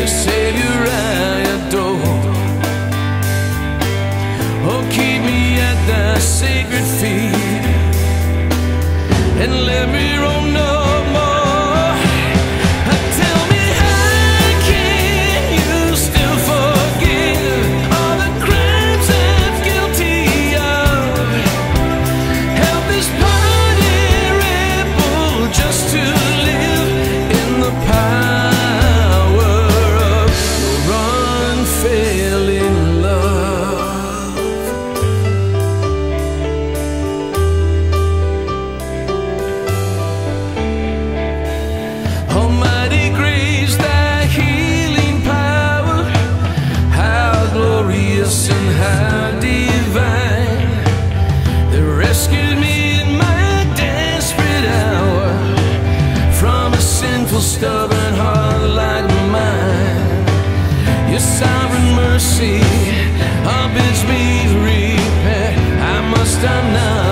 the Savior I adore. Oh, keep me at thy sacred feet and let me roam no more. Tell me, how can you still forgive all the crimes I'm guilty of? Help this pardon rebel just to live in the power of your unfailing love. Almighty grace, thy healing power, how glorious and how divine, that rescued me in my desperate hour from a sinful, stubborn heart like mine. Your sovereign mercy bids me repent. I must, I'm not